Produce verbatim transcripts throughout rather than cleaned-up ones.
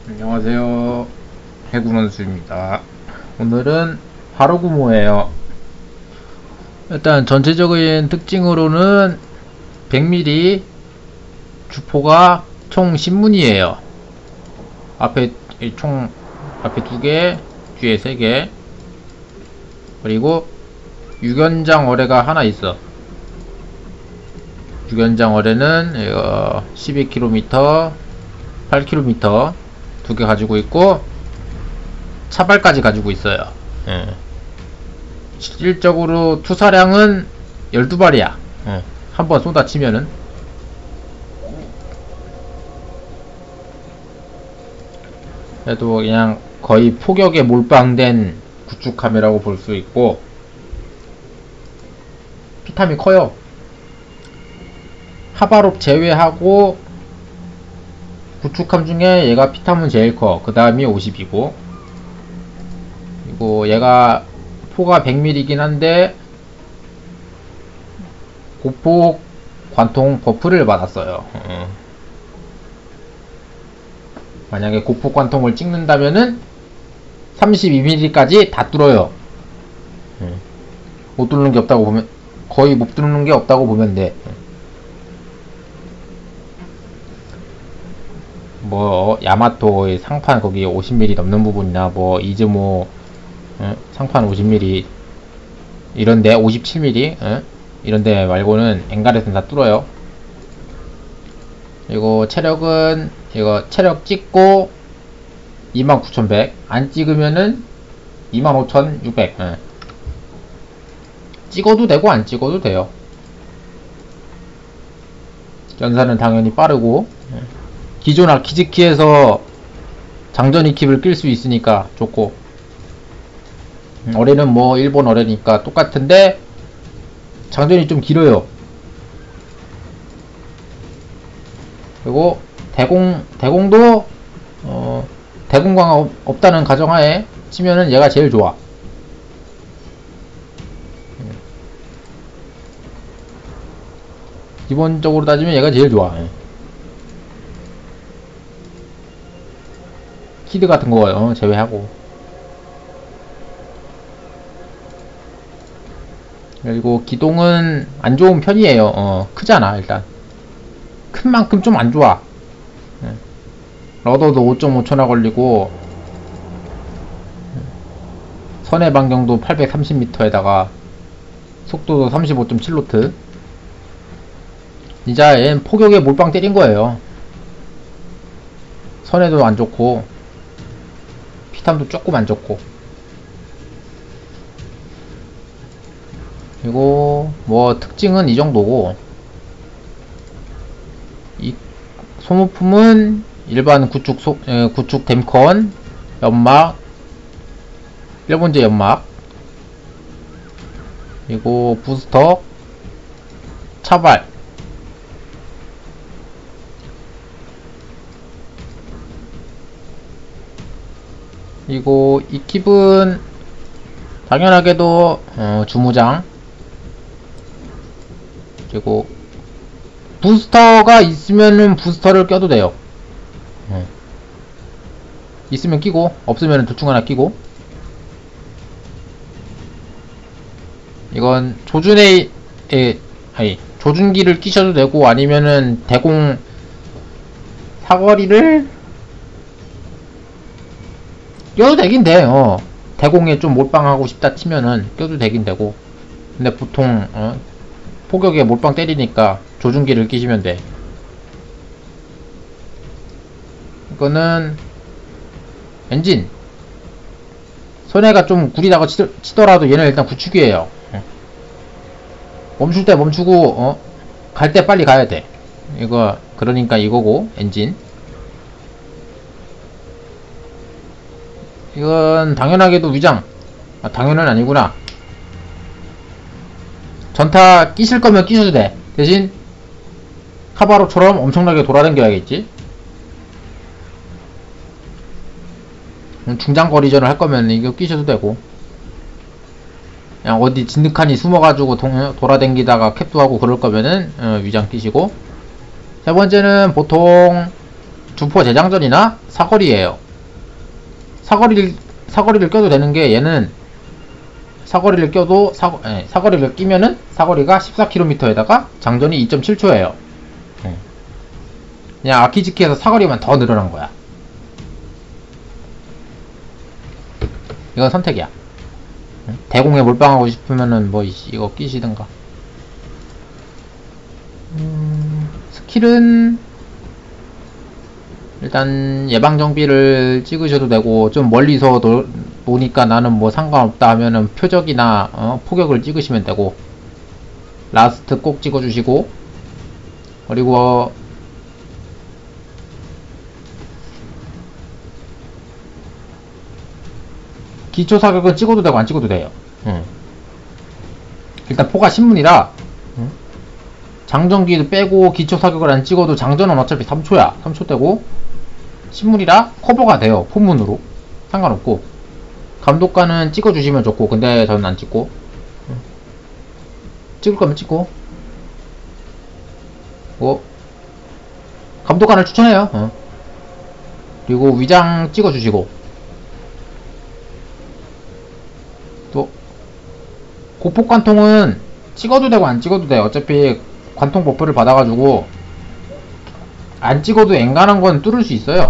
안녕하세요. 해군원수입니다. 오늘은 바로구모예요. 일단 전체적인 특징으로는 백 밀리미터 주포가 총 십 문이에요. 앞에 총 앞에 두 개, 뒤에 세 개. 그리고 유견장 어뢰가 하나 있어. 유견장 어뢰는 이거 십이 킬로미터, 팔 킬로미터 두 개 가지고 있고 차발까지 가지고 있어요. 예. 실질적으로 투사량은 열두 발이야. 예. 한번 쏟아치면은. 그래도 그냥 거의 포격에 몰빵된 구축함이라고 볼 수 있고, 피탐이 커요. 하바롭 제외하고 구축함 중에 얘가 피탐은 제일 커. 그 다음이 오십이고, 그리고 얘가 포가 백 밀리미터이긴 한데 고폭 관통 버프를 받았어요. 어. 만약에 고폭 관통을 찍는다면은 삼십이 밀리미터까지 다 뚫어요. 어. 못 뚫는 게 없다고 보면, 거의 못 뚫는 게 없다고 보면 돼. 뭐 야마토의 상판 거기 오십 밀리미터 넘는 부분이나 뭐 이즈모 어? 상판 오십 밀리미터 이런데 오십칠 밀리미터 어? 이런데 말고는 엔갈에서는 다 뚫어요. 이거 체력은 이거 체력 찍고 이만 구천백, 안 찍으면은 이만 오천육백. 어. 찍어도 되고 안 찍어도 돼요. 연사는 당연히 빠르고, 기존 아키즈키에서 장전 이킵을 끌 수 있으니까 좋고, 어뢰는 뭐 일본 어뢰니까 똑같은데 장전이 좀 길어요. 그리고 대공 대공도 어, 대공광 없, 없다는 가정하에 치면은 얘가 제일 좋아. 기본적으로 따지면 얘가 제일 좋아. 키드 같은 거 어, 제외하고. 그리고 기동은 안 좋은 편이에요. 어, 크잖아. 일단 큰 만큼 좀 안 좋아. 러더도 오 점 오 초나 걸리고, 선의 반경도 팔백삼십 미터에다가 속도도 삼십오 점 칠 노트. 진짜 얘는 포격에 몰빵 때린 거예요. 선에도 안 좋고 피탐도 조금 안 좋고. 그리고 뭐 특징은 이 정도고, 이 소모품은 일반 구축 소, 에, 구축 댐컨, 연막, 일본제 연막, 그리고 부스터, 차발. 그리고 이 킵은 당연하게도 어, 주무장, 그리고 부스터가 있으면은 부스터를 껴도 돼요. 어. 있으면 끼고 없으면 둘 중 하나 끼고. 이건 조준에 에, 아니 조준기를 끼셔도 되고, 아니면은 대공 사거리를 껴도 되긴 돼. 어. 대공에 좀 몰빵하고 싶다 치면은 껴도 되긴 되고, 근데 보통 어, 포격에 몰빵 때리니까 조준기를 끼시면 돼. 이거는 엔진 손해가 좀 구리다고 치더라도 얘는 일단 구축이에요. 어. 멈출 때 멈추고 어? 갈 때 빨리 가야 돼. 이거 그러니까 이거고. 엔진 이건 당연하게도 위장. 아, 당연은 아니구나. 전타 끼실 거면 끼셔도 돼. 대신 카바로처럼 엄청나게 돌아다녀야겠지. 중장거리전을 할 거면 이거 끼셔도 되고, 그냥 어디 진득하니 숨어가지고 동, 돌아다니다가 캡도 하고 그럴 거면은 어, 위장 끼시고. 세 번째는 보통 주포 재장전이나 사거리예요. 사거리를 사거리를 껴도 되는 게 얘는 사거리를 껴도 사, 예, 사거리를 끼면은 사거리가 십사 킬로미터에다가 장전이 이 점 칠 초예요. 예. 그냥 아키즈키에서 사거리만 더 늘어난 거야. 이건 선택이야. 예? 대공에 몰빵하고 싶으면은 뭐 이거 끼시든가. 음, 스킬은 일단 예방정비를 찍으셔도 되고, 좀 멀리서 노, 노니까 나는 뭐 상관없다 하면은 표적이나 어, 포격을 찍으시면 되고, 라스트 꼭 찍어주시고, 그리고 기초 사격은 찍어도 되고 안 찍어도 돼요. 응. 일단 포가 신문이라 응? 장전기도 빼고 기초 사격을 안 찍어도 장전은 어차피 삼 초야. 삼 초 되고 신문이라 커버가 돼요. 포문으로 상관없고, 감독관은 찍어주시면 좋고, 근데 저는 안 찍고, 응. 찍을 거면 찍고, 뭐 감독관을 추천해요. 어. 그리고 위장 찍어주시고, 또 고폭관통은 찍어도 되고 안 찍어도 돼. 어차피 관통 버프를 받아가지고 안 찍어도 엔간한 건 뚫을 수 있어요.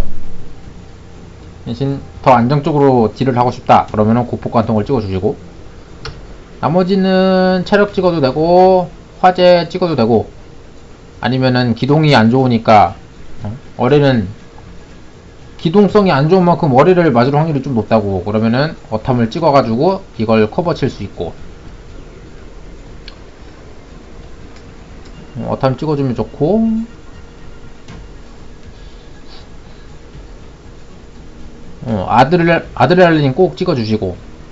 대신 더 안정적으로 딜을 하고 싶다 그러면은 고폭관통을 찍어주시고, 나머지는 체력 찍어도 되고 화재 찍어도 되고, 아니면은 기동이 안 좋으니까 어뢰는 기동성이 안 좋은 만큼 어뢰를 맞을 확률이 좀 높다고 그러면은 어탐을 찍어가지고 이걸 커버 칠 수 있고, 어탐 찍어주면 좋고, 어, 아드레, 아드레날린 꼭 찍어주시고,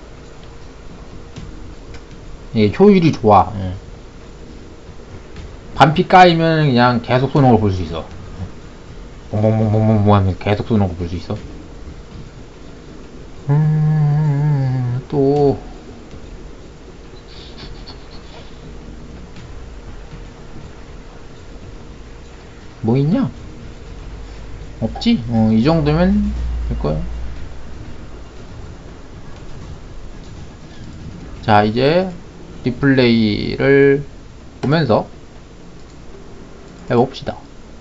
예, 효율이 좋아. 예. 반피 까이면 그냥 계속 쏘는 걸 볼 수 있어. 멍멍멍멍멍 하면 계속 쏘는 걸 볼 수 있어. 음, 또 뭐 있냐? 없지? 어, 이 정도면 될 거야. 자, 이제 리플레이를 보면서 해봅시다.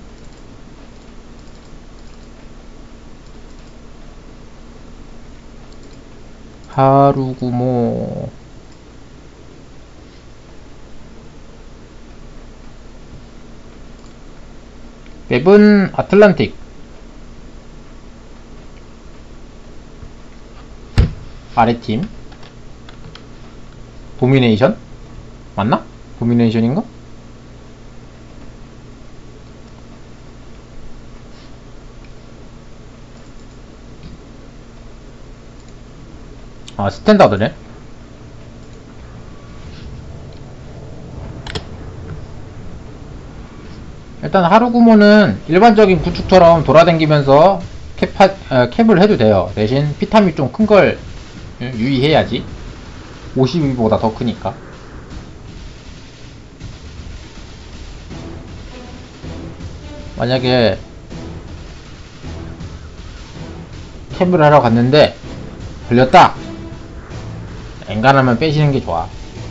하루구모 맵은 아틀란틱, 아래팀 도미네이션 맞나? 도미네이션인가? 아, 스탠다드네. 일단 하루구모는 일반적인 구축처럼 돌아다니면서 캡하, 어, 캡을 해도 돼요. 대신 피탐이 좀 큰 걸 유의해야지. 오십이보다 더 크니까. 만약에 캡을 하러 갔는데 걸렸다! 엔간하면 빼시는 게 좋아.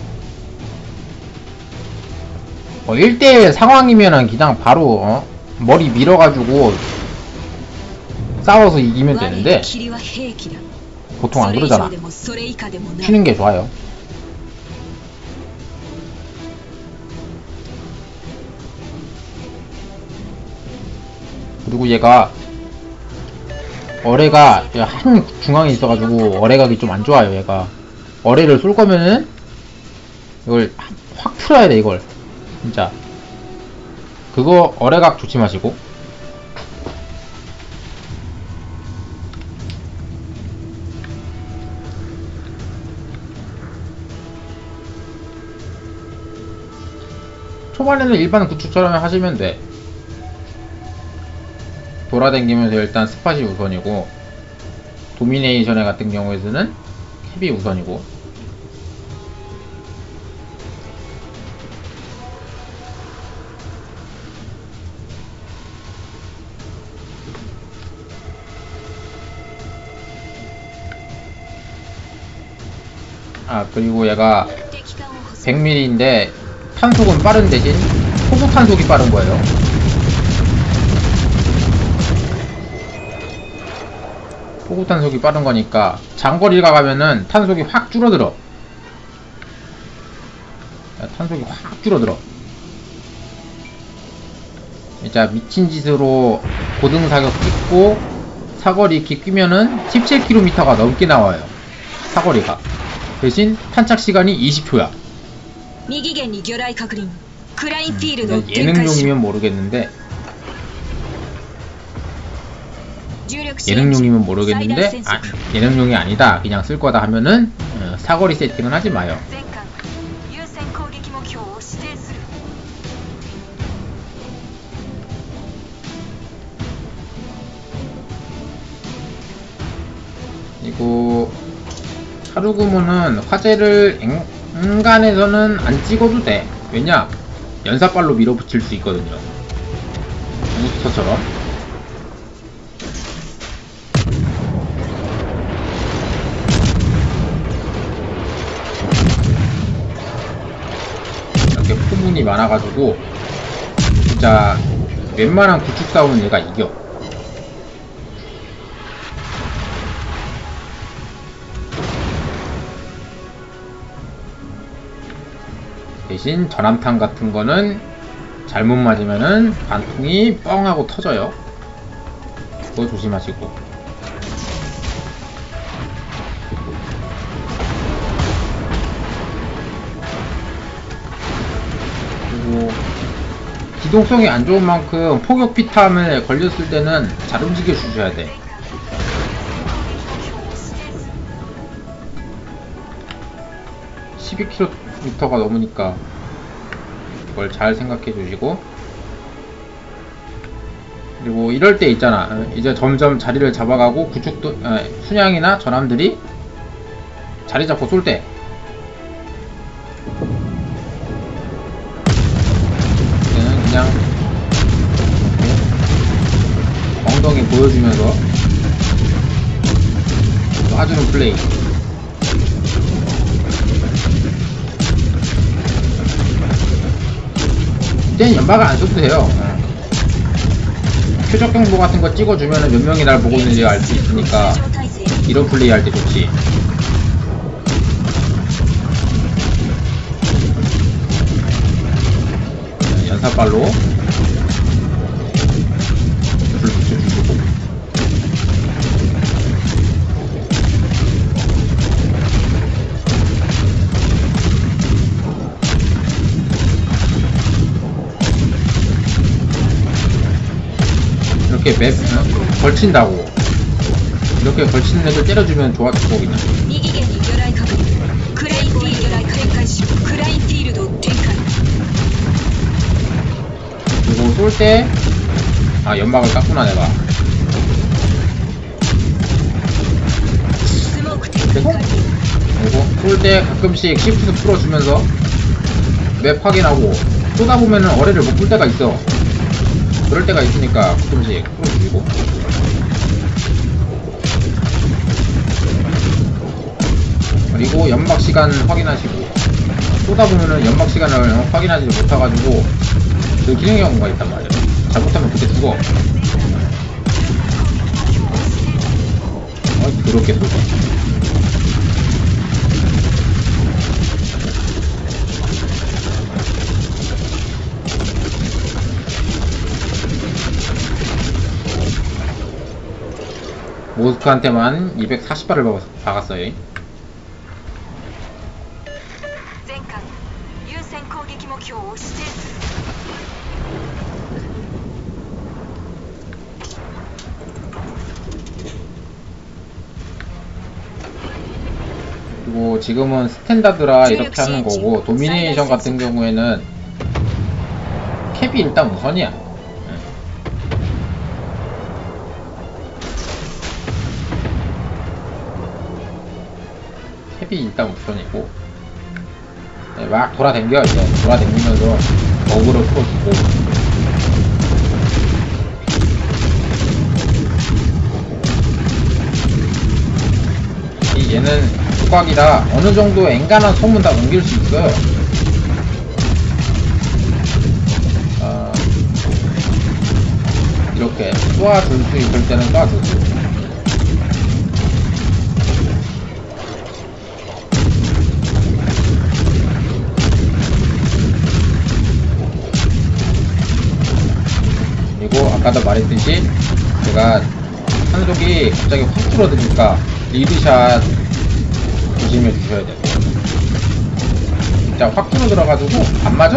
어, 일 대 상황이면은 그냥 바로 어? 머리 밀어가지고 싸워서 이기면 되는데 보통 안 그러잖아. 쉬는 게 좋아요. 그리고 얘가 어뢰가 한 중앙에 있어가지고 어뢰각이 좀 안 좋아요. 얘가 어뢰를 쏠 거면은 이걸 확 풀어야 돼. 이걸 진짜 그거 어뢰각 조심하시고. 초반에는 일반 구축처럼 하시면 돼. 돌아다니면서 일단 스팟이 우선이고, 도미네이션에 같은 경우에는 캡이 우선이고. 아 그리고 얘가 백 밀리미터인데 탄속은 빠른 대신 포구 탄속이 빠른 거예요. 포구 탄속이 빠른 거니까 장거리가 가면은 탄속이 확 줄어들어. 탄속이 확 줄어들어. 자, 미친 짓으로 고등 사격 찍고 사거리 이렇게 끼면은 십칠 킬로미터가 넘게 나와요. 사거리가. 대신 탄착 시간이 이십 초야. 음, 예능용이면 모르겠는데 예능용이면 모르겠는데 아, 예능용이 아니다 그냥 쓸 거다 하면은 어, 사거리 세팅은 하지 마요. 그리고 하루구모는 화재를 엔간에서는 안 찍어도 돼. 왜냐? 연사발로 밀어붙일 수 있거든요. 부스터처럼. 이렇게 포문이 많아가지고 진짜 웬만한 구축 싸움은 얘가 이겨. 대신 전함탄 같은 거는 잘못 맞으면은 관통이 뻥 하고 터져요. 그거 조심하시고. 그리고 기동성이 안 좋은 만큼 포격 피탐에 걸렸을 때는 잘 움직여 주셔야 돼. 십이 킬로미터가 넘으니까 그걸 잘 생각해 주시고. 그리고 이럴 때 있잖아, 이제 점점 자리를 잡아가고 구축도 아, 순양이나 전함들이 자리 잡고 쏠 때 얘는 그냥 엉덩이 보여주면서 쏴주는 플레이. 이제는 연막을 안 써도 돼요. 표적 경보 같은 거 찍어주면은 몇 명이 날 보고 있는지 알 수 있으니까 이런 플레이 할 때 좋지. 연사발로 불 붙여주고. 이렇게 맵 어? 걸친다고 이렇게 걸치는 애들 때려주면 좋아 죽거든요. 그리고 쏠 때 아 연막을 깠구나 내가. 그리고 쏠 때 가끔씩 시프트 풀어주면서 맵 확인하고 쏘다 보면은 어뢰를 못 풀 때가 있어. 그럴 때가 있으니까 가끔씩 풀어주시고. 그리고 연막 시간 확인하시고. 쏘다 보면은 연막 시간을 확인하지 못해가지고 그 기능 경우가 있단 말이야. 잘못하면 그때 죽어. 어이 더럽게 쏘자. 모스크한테만 이백사십 발을 박았어요. 그리고 지금은 스탠다드라 이렇게 하는 거고, 도미네이션 같은 경우에는 캡이 일단 우선이야. 캡이 일단 우선이고, 네, 막 돌아댕겨. 이제 돌아댕기면서 어그로 풀어주고. 이 얘는 독박이라 어느 정도 엔간한 소문 다 옮길 수 있어요. 어, 이렇게 쏘아줄 수 있을 때는 쏘아주고. 그리고 아까도 말했듯이 제가 한속이 갑자기 확 줄어드니까 리드샷 조심해 주셔야 돼요. 진짜 확 줄어들어가지고 안 맞아.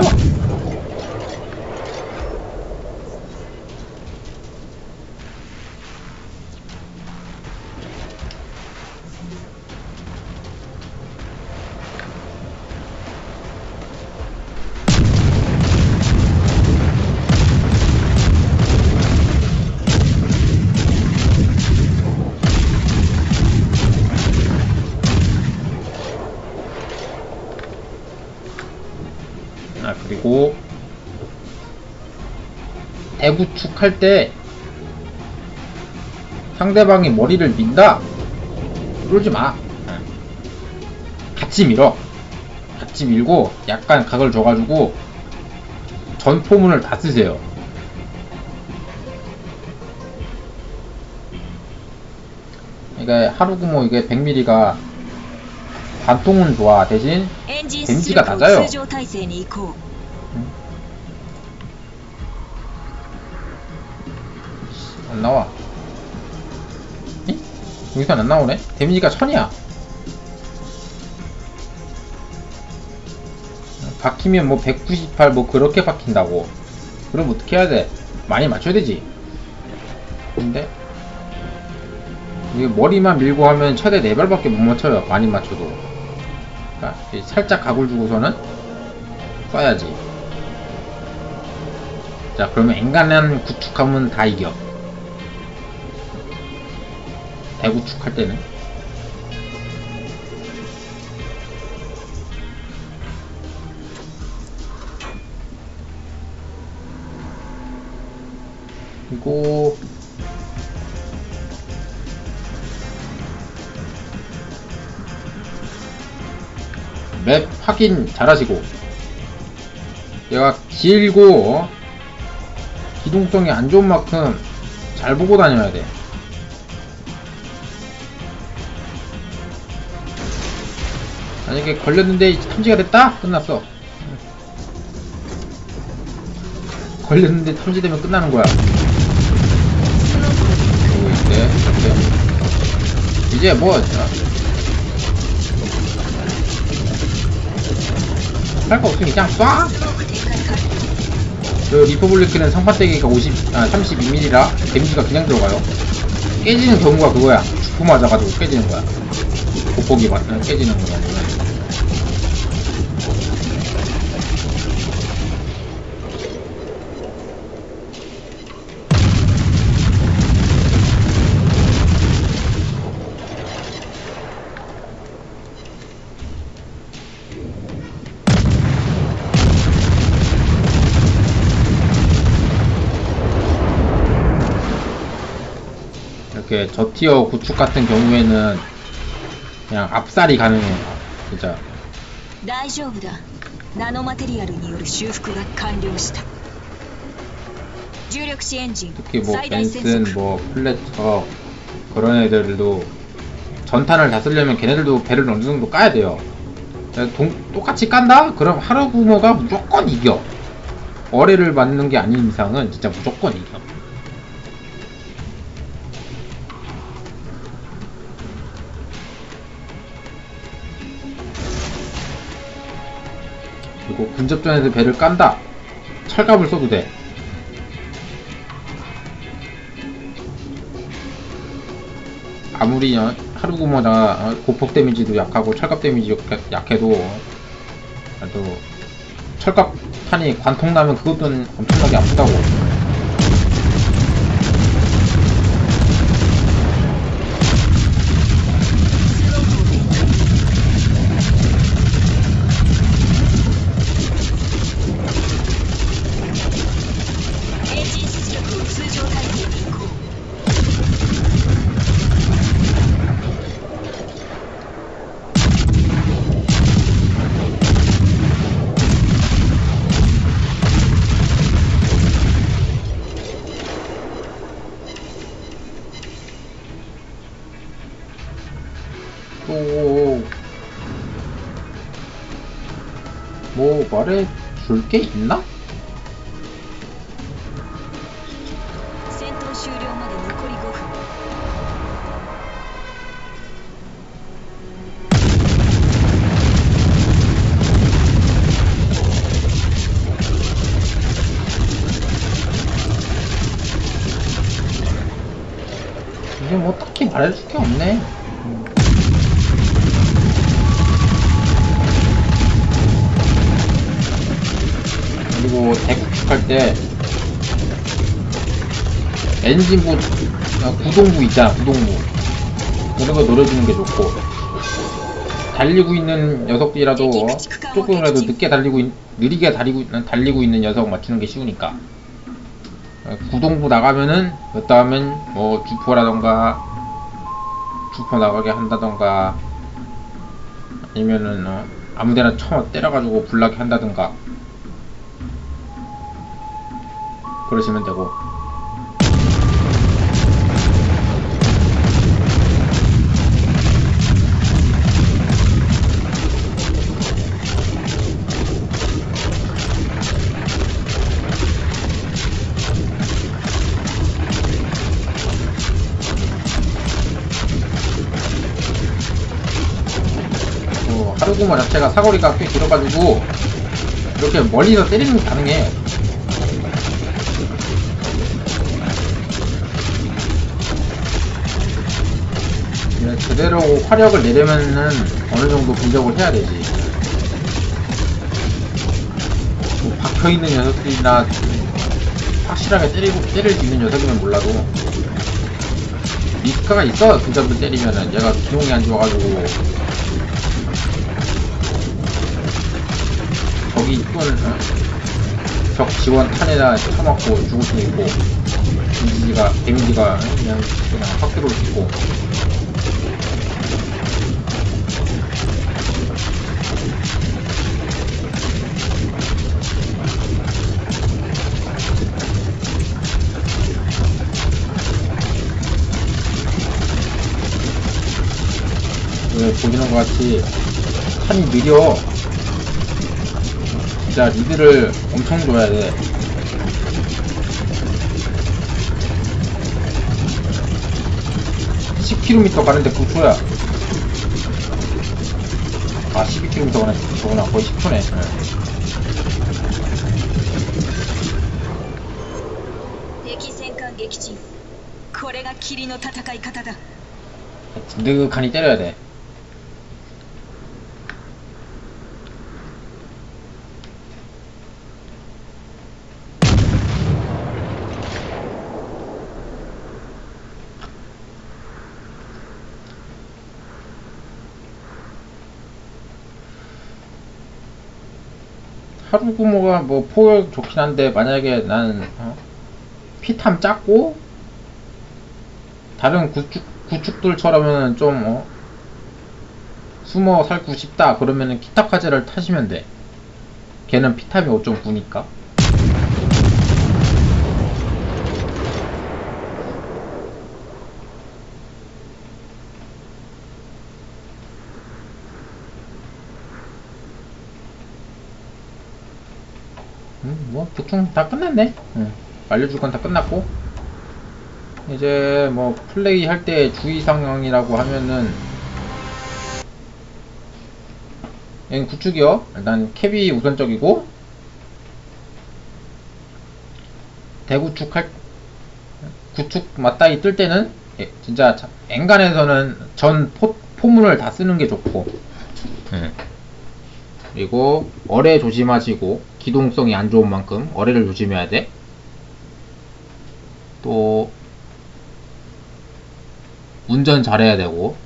그리고 대구축 할 때 상대방이 머리를 민다? 그러지 마. 같이 밀어. 같이 밀고 약간 각을 줘가지고 전포문을 다 쓰세요. 그러니까 하루구모 이게 백 밀리미터가 반통은 좋아. 대신 데미지가 낮아요. 응? 안 나와. 응? 여기서 안 나오네? 데미지가 천이야. 박히면 뭐 백구십팔 뭐 그렇게 박힌다고. 그럼 어떻게 해야 돼? 많이 맞춰야 되지. 근데 이게 머리만 밀고 하면 최대 네 발밖에 못 맞춰요. 많이 맞춰도. 그러니까 살짝 각을 주고서는 쏴야지. 자, 그러면 엔간한 구축하면 다 이겨. 대구축 할 때는. 그리고 맵 확인 잘하시고, 얘가 길고 기동성이 안 좋은 만큼 잘 보고 다녀야 돼. 만약에 걸렸는데 탐지가 됐다? 끝났어. 걸렸는데 탐지되면 끝나는 거야. 그리고 이제 이렇게 이제 뭐 할 거 없으면 그냥 쏴! 저 리퍼블리크는 성판대기가 오십, 아, 삼십이 밀리미터라 데미지가 그냥 들어가요. 깨지는 경우가 그거야. 주포 맞아가지고 깨지는 거야. 보폭이 맞, 깨지는 거야. 이렇게 저티어 구축 같은 경우에는 그냥 앞살이 가능해요. 진짜. 특히 뭐 벤슨, 뭐 플래처 그런 애들도 전탄을 다 쓰려면 걔네들도 배를 어느 정도 까야 돼요. 동, 똑같이 깐다? 그럼 하루구모가 무조건 이겨. 어뢰를 맞는 게 아닌 이상은 진짜 무조건 이겨. 그리고 근접전에서 배를 깐다. 철갑을 써도 돼. 아무리 하루구모나 고폭 데미지도 약하고 철갑 데미지 약해도 그래도 철갑탄이 관통 나면 그것도 엄청나게 아프다고. 또 뭐 말해줄 게 있나? 戦闘終了まで残りごふん。 이게 뭐 딱히 말해줄 게 없네. 음. 그리고 대구축 때 엔진부 아, 구동부 있잖아. 구동부 이런 거 노려주는 게 좋고, 달리고 있는 녀석들이라도 어? 조금이라도 늦게 달리고 있, 느리게 달리고, 달리고 있는 녀석 맞추는 게 쉬우니까 어, 구동부 나가면은 그 다음엔 뭐 주포라던가 주포 나가게 한다던가 아니면은 어, 아무데나 쳐 때려가지고 불나게 한다던가 그러시면 되고. 어, 하루구마 자체가 사거리가 꽤 길어가지고 이렇게 멀리서 때리는 게 가능해. 제대로 화력을 내려면은 어느 정도 분석을 해야 되지. 뭐 박혀있는 녀석들이나 확실하게 때리고, 때릴 수 있는 녀석이면 몰라도 리스크가 있어. 그 점을 때리면은 얘가 기용이 안 좋아가지고 적이 이쁜 어? 적 지원 탄에다 쳐맞고 죽을 수 있고, 데미지가 데미지가 그냥 그냥 확 들어올 수 있고. 왜 보시는 것 같이 탄이 느려. 진짜 리드를 엄청 줘야 돼. 십 킬로미터 가는데 구 초야. 아, 십이 킬로미터 가는데 구 초구나. 거의 십 초네. 네. 敵戦艦撃沈。これが霧の戦い方だ。 든든하니 때려야 돼. 하루구모가 뭐 포격 좋긴 한데, 만약에 나는 어? 피탐 작고 다른 구축, 구축들처럼은 좀 어? 숨어 살고 싶다 그러면은 키타카제를 타시면 돼. 걔는 피탐이 오 점 구니까. 음, 뭐 대충 다 끝났네. 응. 알려줄 건 다 끝났고, 이제 뭐 플레이 할 때 주의 사항이라고 하면은, 얘는 구축이요. 일단 캡이 우선적이고, 대구축 할 구축 맞다이 뜰 때는 예, 진짜 엔간에서는 전 포, 포문을 다 쓰는 게 좋고, 예. 그리고 어뢰 조심하시고, 기동성이 안 좋은 만큼 어뢰를 조심해야 돼. 또 운전 잘해야 되고,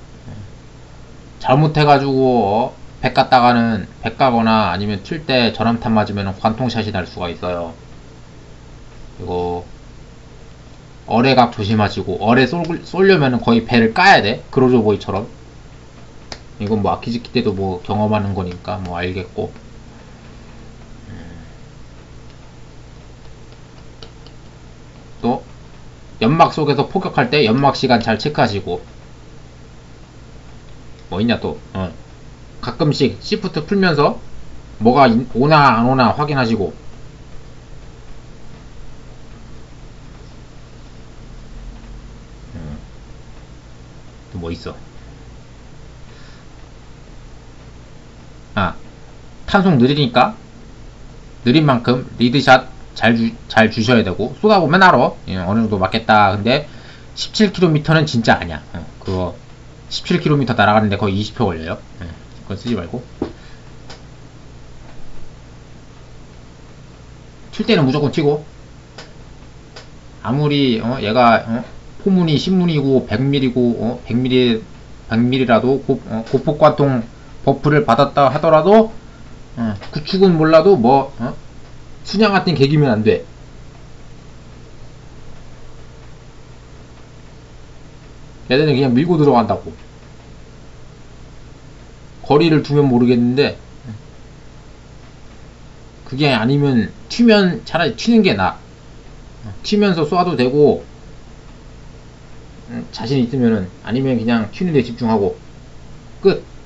잘못해가지고 어, 백 갔다가는 백 가거나 아니면 튈 때 전함탄 맞으면 관통샷이 날 수가 있어요. 그리고 어뢰각 조심하시고, 어뢰 쏠, 쏠려면 거의 배를 까야 돼. 그로조보이처럼. 이건 뭐 아키즈키 때도 뭐 경험하는 거니까 뭐 알겠고. 또 연막 속에서 포격할 때 연막 시간 잘 체크하시고, 뭐 뭐 있냐 또. 어. 가끔씩 시프트 풀면서 뭐가 인- 오나 안 오나 확인하시고. 음. 또 뭐 있어? 아, 탄속 느리니까 느린 만큼 리드샷 잘, 주, 잘 주셔야 되고, 쏟아보면 알아. 예, 어느 정도 맞겠다. 근데 십칠 킬로미터는 진짜 아니야. 어, 그거 십칠 킬로미터 날아가는데 거의 이십 초 걸려요. 예, 그건 쓰지 말고. 튈 때는 무조건 튀고, 아무리 어, 얘가 어, 포문이 십 문이고 백 밀리미터고 어, 백 밀리미터 백 밀리미터라도 고, 어, 고폭관통 버프를 받았다 하더라도 어, 구축은 몰라도 뭐 어? 순양 같은 계기면 안 돼. 얘네는 그냥 밀고 들어간다고. 거리를 두면 모르겠는데 그게 아니면 튀면 차라리 튀는 게 나아. 튀면서 쏴도 되고 음, 자신 있으면은, 아니면 그냥 튀는 데 집중하고 끝.